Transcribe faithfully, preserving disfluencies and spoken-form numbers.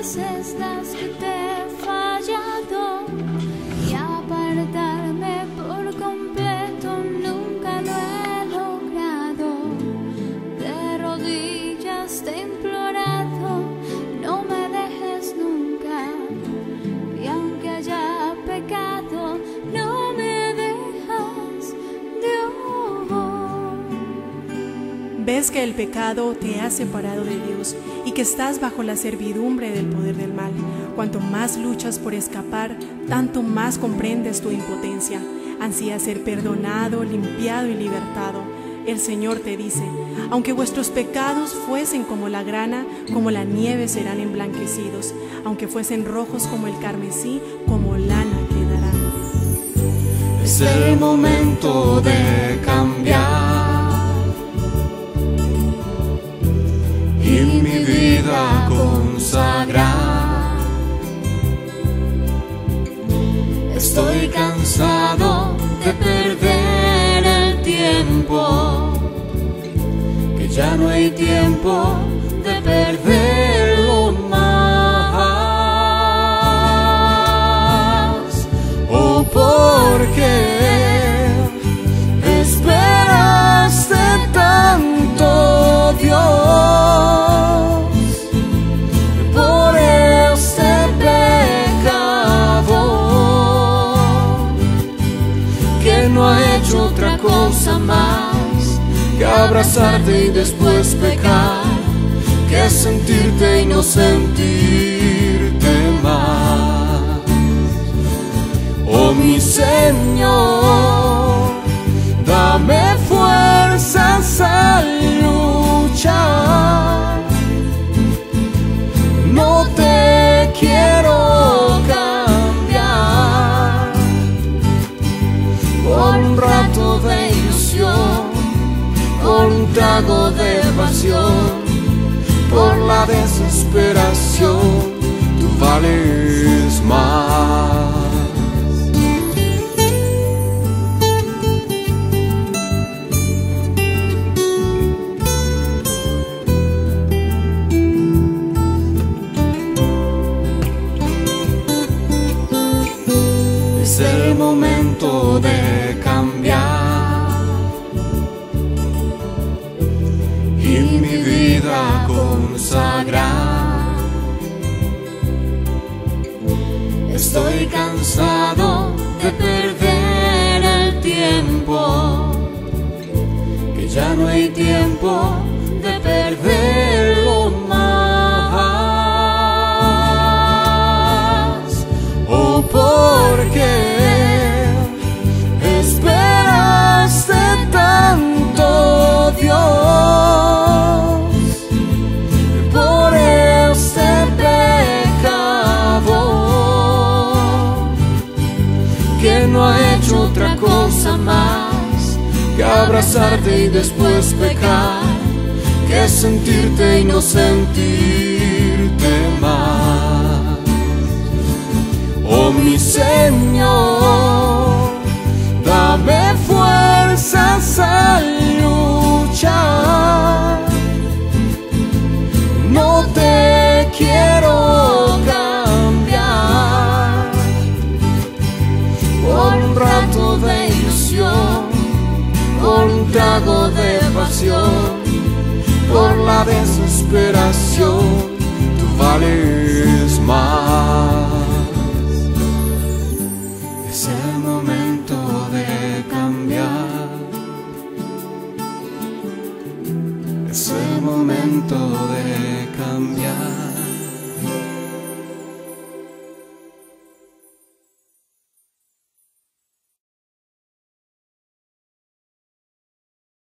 veces las que te he fallado y apartarme por completo nunca lo he logrado. De rodillas te he implorado, no me dejes nunca, y aunque haya pecado, no me dejas, Dios. Ves que el pecado te ha separado de Dios y que estás bajo la servidumbre del poder del mal. Cuanto más luchas por escapar, tanto más comprendes tu impotencia. Ansías ser perdonado, limpiado y libertado. El Señor te dice: aunque vuestros pecados fuesen como la grana, como la nieve serán emblanquecidos. Aunque fuesen rojos como el carmesí, como lana quedarán. Es el momento de cambiar y mi vida consagrar. Estoy cansado de perder el tiempo, que ya no hay tiempo de perderlo más. Oh, ¿por qué esperaste tanto, Dios, por este pecado que no ha hecho otra cosa más que abrazarte y después pecar, que sentirte y no sentirte más? Oh, mi Señor, dame fuerzas a luchar. No te quiero cambiar por un rato de ilusión, por un trago de pasión, por la desesperación. Tú vales más. Es el momento de cambiar y mi vida consagrar. Estoy cansado de perder el tiempo, que ya no hay tiempo de perderlo más. Oh, ¿por qué esperaste tanto, Dios, por este pecado que no ha hecho otra cosa más que abrazarte y después pecar, que sentirte y no sentirte más? Oh, mi Señor, dame fuerzas a luchar. No te quiero cambiar por un rato de ilusión, por un trago de pasión, por la desesperación. Tú vales más. Es el momento de cambiar. Es el momento de cambiar.